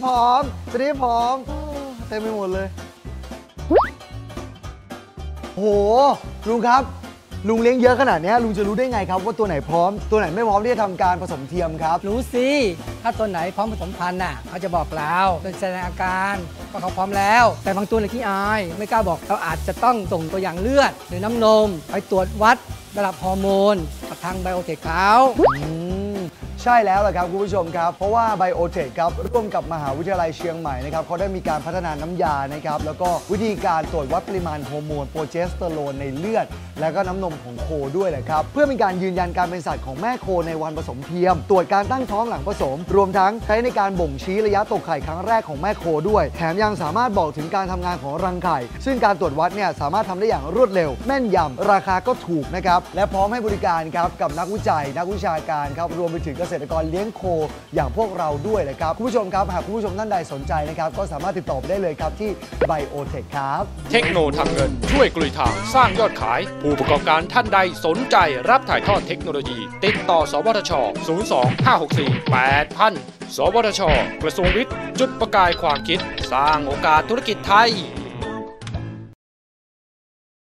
ร้อมตัวนี้พร้อมเต็มไปหมดเลยโหลุงครับลุงเลี้ยงเยอะขนาดนี้ลุงจะรู้ได้ไงครับว่าตัวไหนพร้อมตัวไหนไม่พร้อมที่จะทำการผสมเทียมครับรู้สิถ้าตัวไหนพร้อมผสมพันธุ์น่ะเขาจะบอกเราโดยแสดงอาการว่าเขาพร้อมแล้วแต่บางตัวในที่อายไม่กล้าบอกเราอาจจะต้องส่งตัวอย่างเลือดหรือน้ำนมไปตรวจวัดระดับฮอร์โมนกับทางไบโอเทคเขาใช่แล้วแหละครับคุณผู้ชมครับเพราะว่าไบโอเทคครับร่วมกับมหาวิทยาลัยเชียงใหม่นะครับเขาได้มีการพัฒนาน้ำยานะครับแล้วก็วิธีการตรวจวัดปริมาณฮอร์โมนโปรเจสเตอโรนในเลือดและก็น้ำนมของโคด้วยแหละครับเพื่อเป็นการยืนยันการเป็นสัตว์ของแม่โคในวันผสมเทียมตรวจการตั้งท้องหลังผสมรวมทั้งใช้ในการบ่งชี้ระยะตกไข่ครั้งแรกของแม่โคด้วยแถมยังสามารถบอกถึงการทำงานของรังไข่ซึ่งการตรวจวัดเนี่ยสามารถทำได้อย่างรวดเร็วแม่นยำราคาก็ถูกนะครับและพร้อมให้บริการครับกับนักวิจัยนักวิชาการครับรวมไปถึงเกษตรกรเลี้ยงโคอย่างพวกเราด้วยนะครับคุณผู้ชมครับหากคุณผู้ชมท่านใดสนใจนะครับก็สามารถติดต่อไปได้เลยครับที่ Biotech ครับเทคโนทำเงินช่วยกลุยทางสร้างยอดขายผู้ประกอบการท่านใดสนใจรับถ่ายทอดเทคโนโลยีติดต่อสวทช 02-564-8000 สวทช กระทรวงวิทย์จุดประกายความคิดสร้างโอกาสธุรกิจไทย